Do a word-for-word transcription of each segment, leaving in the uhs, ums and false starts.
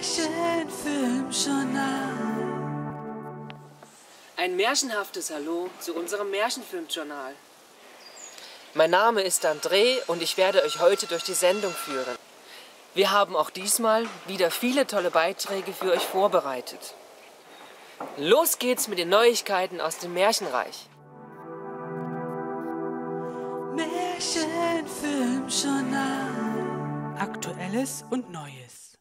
Märchenfilmjournal. Ein märchenhaftes Hallo zu unserem Märchenfilmjournal. Mein Name ist André und ich werde euch heute durch die Sendung führen. Wir haben auch diesmal wieder viele tolle Beiträge für euch vorbereitet. Los geht's mit den Neuigkeiten aus dem Märchenreich. Märchenfilmjournal. Aktuelles und Neues.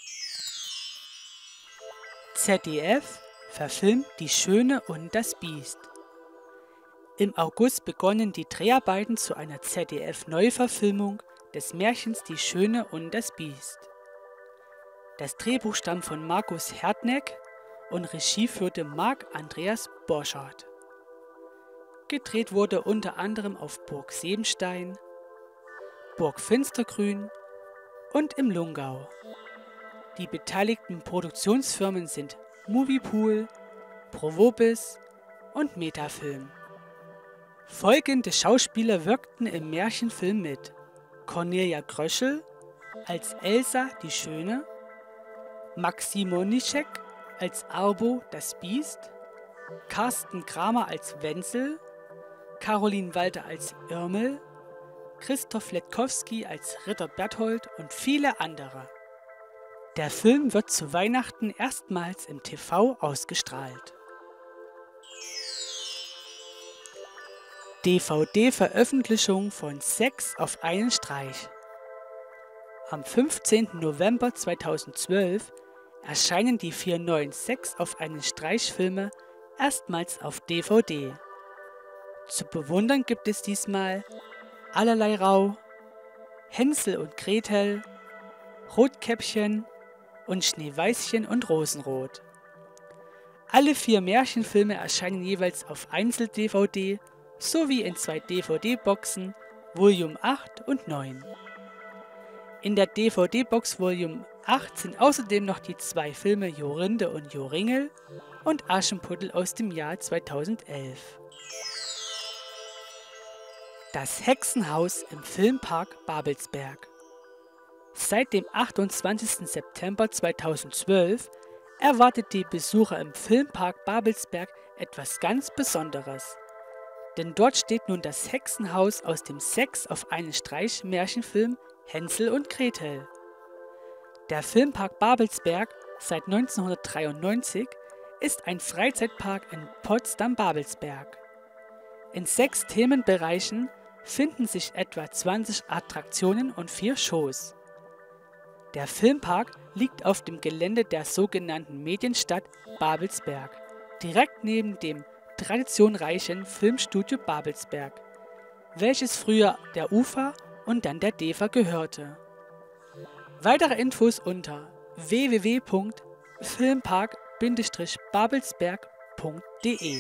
Z D F verfilmt Die Schöne und das Biest. Im August begonnen die Dreharbeiten zu einer Z D F-Neuverfilmung des Märchens Die Schöne und das Biest. Das Drehbuch stammt von Markus Hertneck und Regie führte Marc Andreas Borchardt. Gedreht wurde unter anderem auf Burg Sebenstein, Burg Finstergrün und im Lungau. Die beteiligten Produktionsfirmen sind Moviepool, Provobis und Metafilm. Folgende Schauspieler wirkten im Märchenfilm mit: Cornelia Gröschel als Elsa die Schöne, Maxim Monischek als Arbo das Biest, Carsten Kramer als Wenzel, Caroline Walter als Irmel, Christoph Letkowski als Ritter Berthold und viele andere. Der Film wird zu Weihnachten erstmals im T V ausgestrahlt. D V D-Veröffentlichung von Sex auf einen Streich. Am fünfzehnten November zweitausendzwölf erscheinen die vier neuen Sex auf einen Streich-Filme erstmals auf D V D. Zu bewundern gibt es diesmal Allerlei Rau, Hänsel und Gretel, Rotkäppchen und Schneeweißchen und Rosenrot. Alle vier Märchenfilme erscheinen jeweils auf Einzel-D V D sowie in zwei D V D-Boxen Volume acht und neun. In der D V D-Box Volume acht sind außerdem noch die zwei Filme Jorinde und Joringel und Aschenputtel aus dem Jahr zweitausendelf. Das Hexenhaus im Filmpark Babelsberg. Seit dem achtundzwanzigsten September zweitausendzwölf erwartet die Besucher im Filmpark Babelsberg etwas ganz Besonderes. Denn dort steht nun das Hexenhaus aus dem Sex auf einen Streich Märchenfilm Hänsel und Gretel. Der Filmpark Babelsberg, seit neunzehnhundertdreiundneunzig, ist ein Freizeitpark in Potsdam-Babelsberg. In sechs Themenbereichen finden sich etwa zwanzig Attraktionen und vier Shows. Der Filmpark liegt auf dem Gelände der sogenannten Medienstadt Babelsberg, direkt neben dem traditionreichen Filmstudio Babelsberg, welches früher der U F A und dann der D E F A gehörte. Weitere Infos unter w w w punkt filmpark Bindestrich babelsberg punkt de.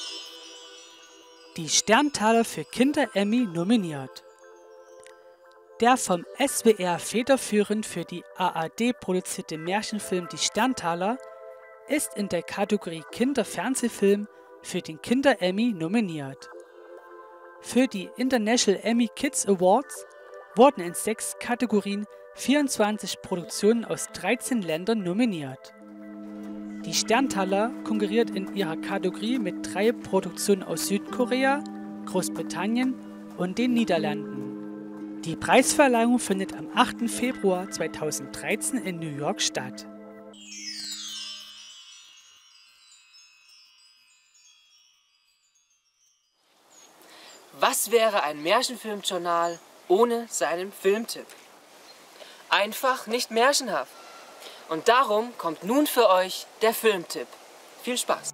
Die Sterntaler für Kinder-Emmy nominiert. Der vom S W R federführend für die A R D produzierte Märchenfilm Die Sterntaler ist in der Kategorie Kinderfernsehfilm für den Kinder-Emmy nominiert. Für die International Emmy Kids Awards wurden in sechs Kategorien vierundzwanzig Produktionen aus dreizehn Ländern nominiert. Die Sterntaler konkurriert in ihrer Kategorie mit drei Produktionen aus Südkorea, Großbritannien und den Niederlanden. Die Preisverleihung findet am achten Februar zweitausenddreizehn in New York statt. Was wäre ein Märchenfilmjournal ohne seinen Filmtipp? Einfach nicht märchenhaft. Und darum kommt nun für euch der Filmtipp. Viel Spaß!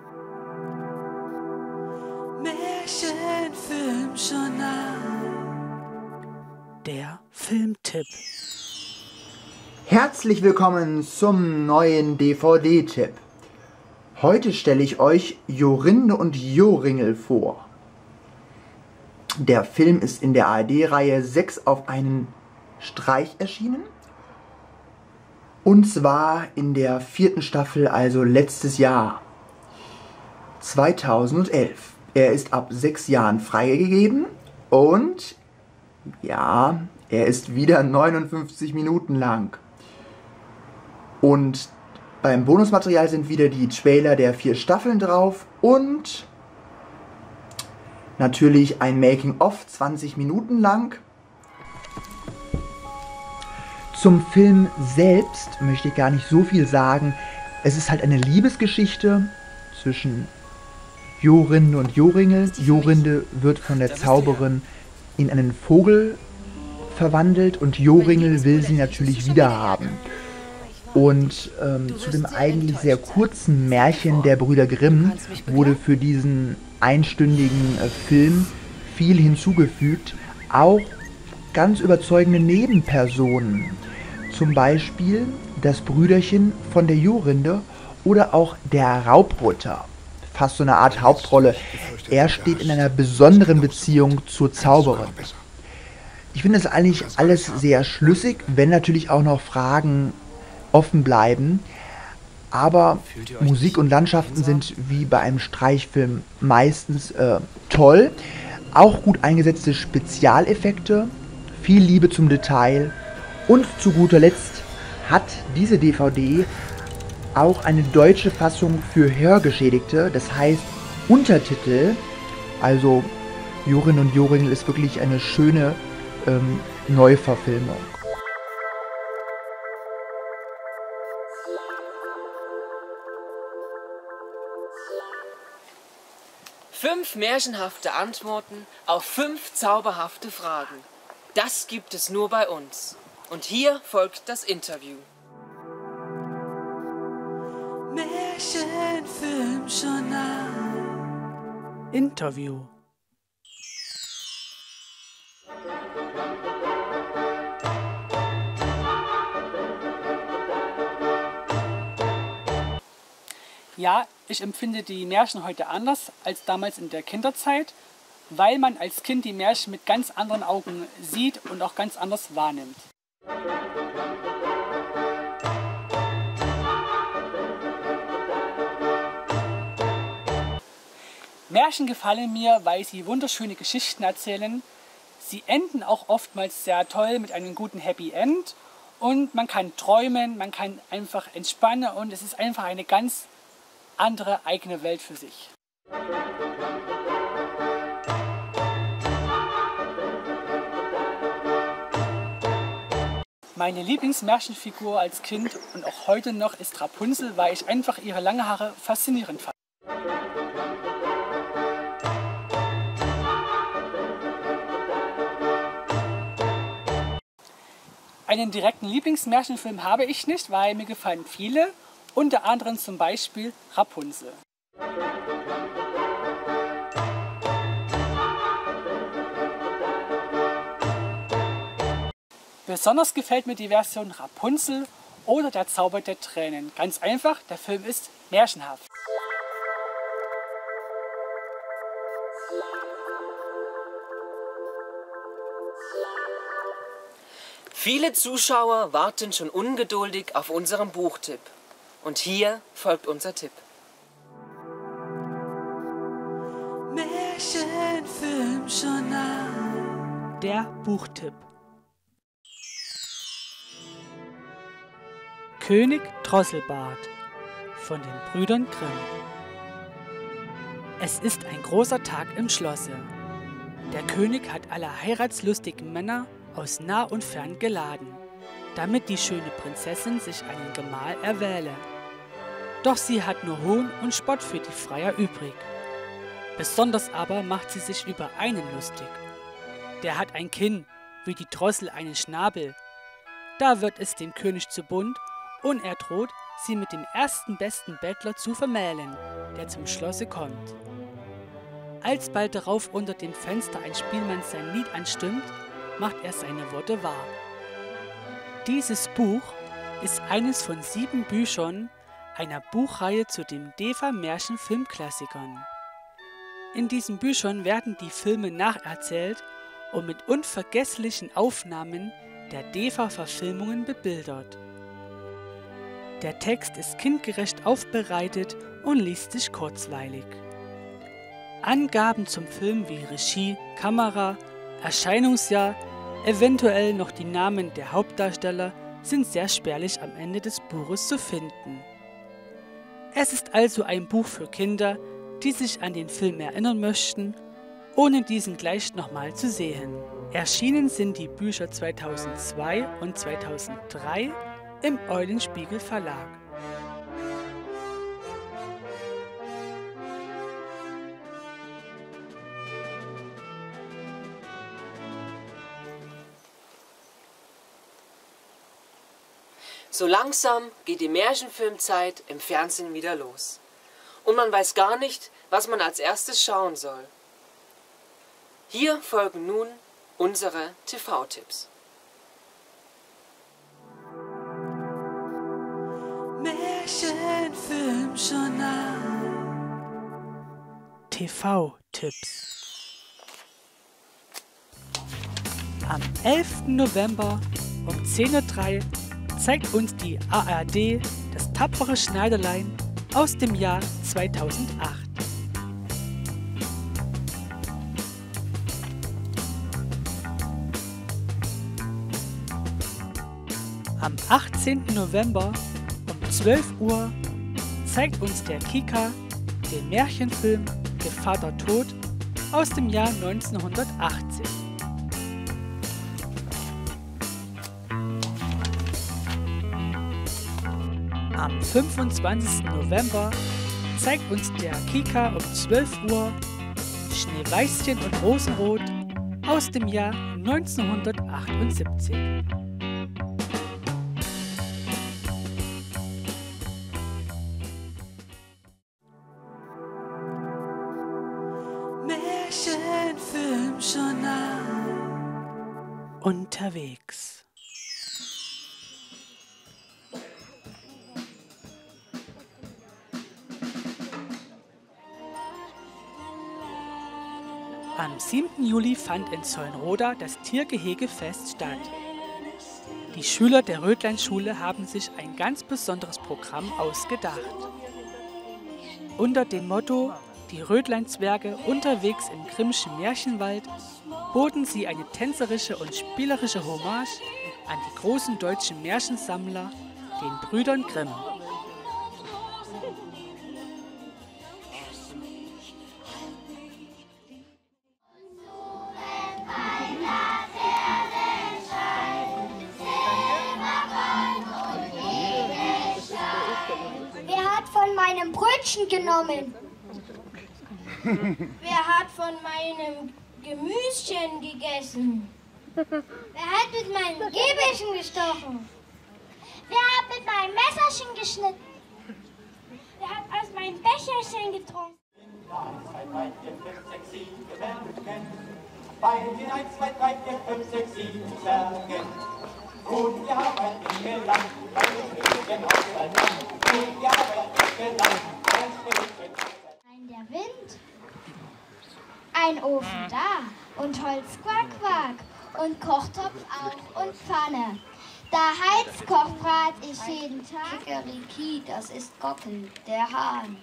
Märchenfilmjournal. Der Filmtipp. Herzlich willkommen zum neuen D V D-Tipp. Heute stelle ich euch Jorinde und Joringel vor. Der Film ist in der A R D-Reihe Sex auf einen Streich erschienen. Und zwar in der vierten Staffel, also letztes Jahr, zweitausendelf. Er ist ab sechs Jahren freigegeben und ja, er ist wieder neunundfünfzig Minuten lang. Und beim Bonusmaterial sind wieder die Trailer der vier Staffeln drauf und natürlich ein Making-of, zwanzig Minuten lang. Zum Film selbst möchte ich gar nicht so viel sagen. Es ist halt eine Liebesgeschichte zwischen Jorinde und Joringel. Jorinde wird von der Zauberin in einen Vogel verwandelt und Joringel will sie natürlich wiederhaben. Und ähm, zu dem eigentlich sehr kurzen Märchen der Brüder Grimm wurde für diesen einstündigen äh, Film viel hinzugefügt. Auch ganz überzeugende Nebenpersonen. Zum Beispiel das Brüderchen von der Jorinde oder auch der Raubrutter. Fast so eine Art Hauptrolle. Er steht in einer besonderen Beziehung zur Zauberin. Ich finde es eigentlich alles sehr schlüssig, wenn natürlich auch noch Fragen offen bleiben. Aber Musik und Landschaften sind wie bei einem Streichfilm meistens äh, toll. Auch gut eingesetzte Spezialeffekte, viel Liebe zum Detail. Und zu guter Letzt hat diese D V D auch eine deutsche Fassung für Hörgeschädigte, das heißt Untertitel. Also Jorinde und Joringel ist wirklich eine schöne ähm, Neuverfilmung. Fünf märchenhafte Antworten auf fünf zauberhafte Fragen. Das gibt es nur bei uns. Und hier folgt das Interview. Märchenfilmjournal. Interview. Ja, ich empfinde die Märchen heute anders als damals in der Kinderzeit, weil man als Kind die Märchen mit ganz anderen Augen sieht und auch ganz anders wahrnimmt. Märchen gefallen mir, weil sie wunderschöne Geschichten erzählen. Sie enden auch oftmals sehr toll mit einem guten Happy End und man kann träumen, man kann einfach entspannen und es ist einfach eine ganz andere eigene Welt für sich. Meine Lieblingsmärchenfigur als Kind und auch heute noch ist Rapunzel, weil ich einfach ihre langen Haare faszinierend fand. Einen direkten Lieblingsmärchenfilm habe ich nicht, weil mir gefallen viele, unter anderem zum Beispiel Rapunzel. Besonders gefällt mir die Version Rapunzel oder der Zauber der Tränen. Ganz einfach, der Film ist märchenhaft. Viele Zuschauer warten schon ungeduldig auf unseren Buchtipp. Und hier folgt unser Tipp. Märchenfilmjournal. Der Buchtipp. König Drosselbart von den Brüdern Grimm. Es ist ein großer Tag im Schlosse. Der König hat alle heiratslustigen Männer aus nah und fern geladen, damit die schöne Prinzessin sich einen Gemahl erwähle. Doch sie hat nur Hohn und Spott für die Freier übrig. Besonders aber macht sie sich über einen lustig. Der hat ein Kinn, wie die Drossel einen Schnabel. Da wird es dem König zu bunt und er droht, sie mit dem ersten besten Bettler zu vermählen, der zum Schlosse kommt. Als bald darauf unter dem Fenster ein Spielmann sein Lied anstimmt, macht er seine Worte wahr. Dieses Buch ist eines von sieben Büchern einer Buchreihe zu den D E F A-Märchenfilmklassikern. In diesen Büchern werden die Filme nacherzählt und mit unvergesslichen Aufnahmen der D E F A-Verfilmungen bebildert. Der Text ist kindgerecht aufbereitet und liest sich kurzweilig. Angaben zum Film wie Regie, Kamera, Erscheinungsjahr, eventuell noch die Namen der Hauptdarsteller sind sehr spärlich am Ende des Buches zu finden. Es ist also ein Buch für Kinder, die sich an den Film erinnern möchten, ohne diesen gleich nochmal zu sehen. Erschienen sind die Bücher zweitausendzwei und zweitausenddrei im Eulenspiegel Verlag. So langsam geht die Märchenfilmzeit im Fernsehen wieder los. Und man weiß gar nicht, was man als erstes schauen soll. Hier folgen nun unsere T V-Tipps. Märchenfilmjournal. T V-Tipps. Am elften November um zehn Uhr drei zeigt uns die A R D das tapfere Schneiderlein aus dem Jahr zweitausendacht. Am achtzehnten November um zwölf Uhr zeigt uns der Kika den Märchenfilm Gevatter Tod aus dem Jahr neunzehnhundertachtzig. Am fünfundzwanzigsten November zeigt uns der Kika um zwölf Uhr Schneeweißchen und Rosenrot aus dem Jahr neunzehnhundertachtundsiebzig. Märchenfilmjournal. Unterwegs. Am siebten Juli fand in Zollenroda das Tiergehegefest statt. Die Schüler der Rötleinschule haben sich ein ganz besonderes Programm ausgedacht. Unter dem Motto »Die Rötleinzwerge unterwegs im Grimmschen Märchenwald« boten sie eine tänzerische und spielerische Hommage an die großen deutschen Märchensammler, den Brüdern Grimm. Meinem Brötchen genommen. Wer hat von meinem Gemüschen gegessen? Wer hat mit meinem Gäbelchen gestochen? Wer hat mit meinem Messerchen geschnitten? Wer hat aus meinem Becherchen getrunken? Bei den eins, zwei, drei, vier, fünf, sechs, sieben Zwergen. Und wir haben ein gelernt, ein Spielchen auseinander. Und wir haben ein gelernt, ein Spielchen auseinander. Ein der Wind, ein Ofen da und Holz quack quack und Kochtopf auch und Pfanne. Da Heizkoch brat ich jeden Tag. Kikeriki, das ist Gockel, der Hahn.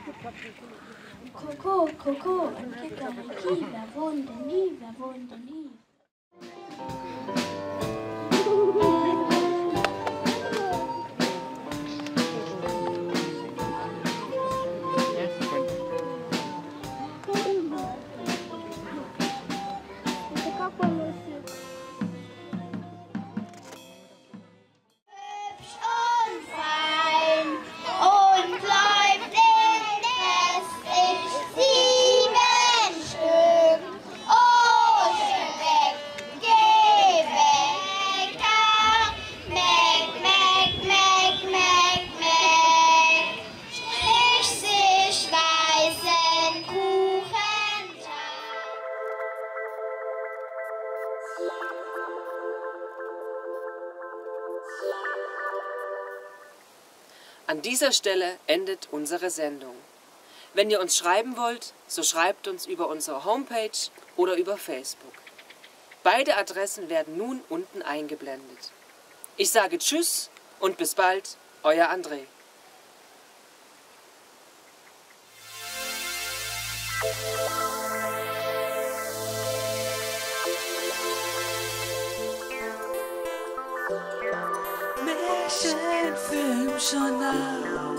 Koko, Koko und Kikeriki, wer wohnt denn nie, wer wohnt denn nie? An dieser Stelle endet unsere Sendung. Wenn ihr uns schreiben wollt, so schreibt uns über unsere Homepage oder über Facebook. Beide Adressen werden nun unten eingeblendet. Ich sage Tschüss und bis bald, euer André. Märchenfilmjournal.